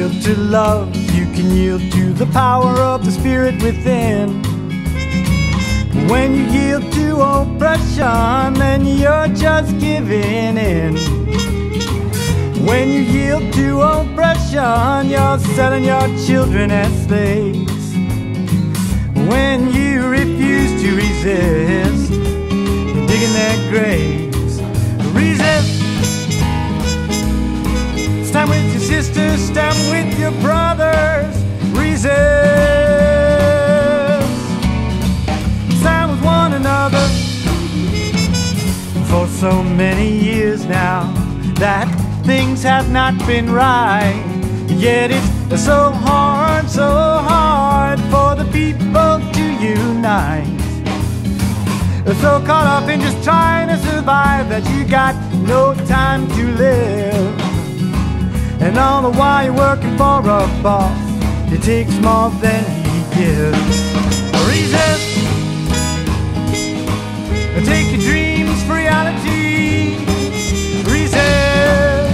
yield to love, you can yield to the power of the Spirit within. When you yield to oppression, then you're just giving in. When you yield to oppression, you're selling your children as slaves. When you refuse to resist, you're digging their graves. Resist. Stand with your sisters, stand with your brothers. Resist. Stand with one another. For so many years now that things have not been right, yet it's so hard for the people to unite. They're so caught up in just trying to survive that you got no time to live. And all the while you're working for a boss, it takes more than he gives. Resist. Take your dreams for reality. Resist.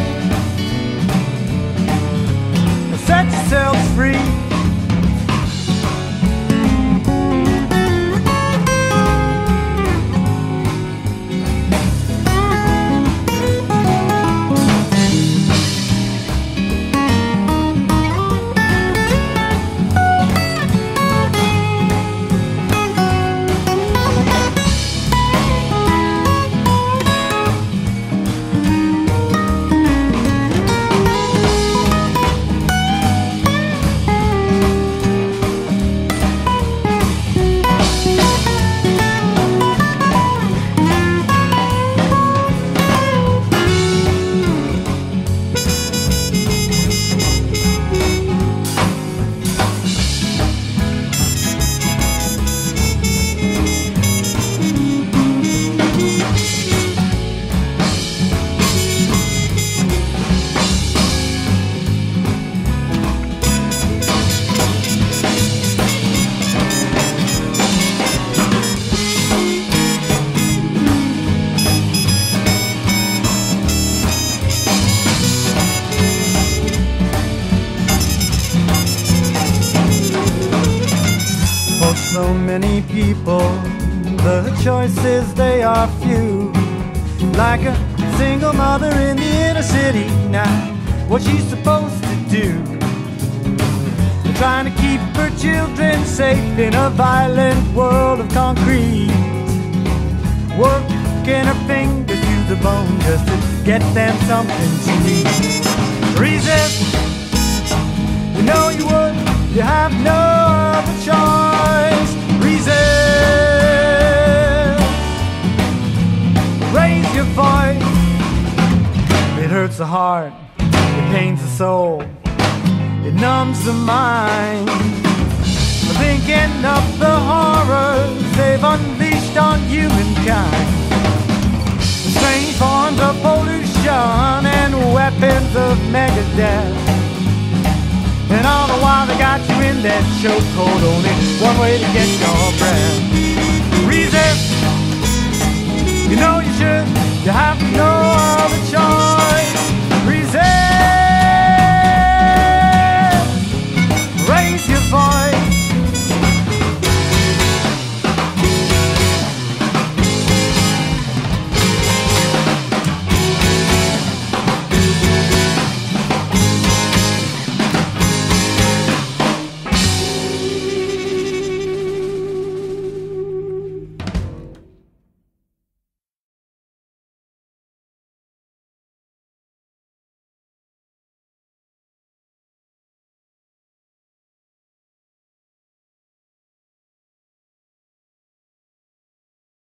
Set yourselves free. So many people, the choices they are few. Like a single mother in the inner city now, what she's supposed to do? Trying to keep her children safe in a violent world of concrete. Working her fingers to the bone just to get them something to eat. Resist. You know you would, you have no other choice. Resist. Raise your voice. It hurts the heart, it pains the soul, it numbs the mind. Thinking of the horrors they've unleashed on humankind. Strange forms of pollution and weapons of megadeth. And all the while they got you in that chokehold, only one way to get your breath. Resist. You know you should, you have no other choice.